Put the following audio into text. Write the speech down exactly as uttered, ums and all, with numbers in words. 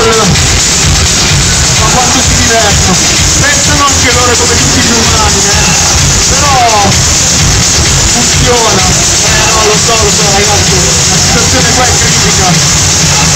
ma quanto si divertono, pensano anche loro come tutti gli umani, eh? Però funziona, eh no lo so, lo so ragazzi, la situazione qua è critica.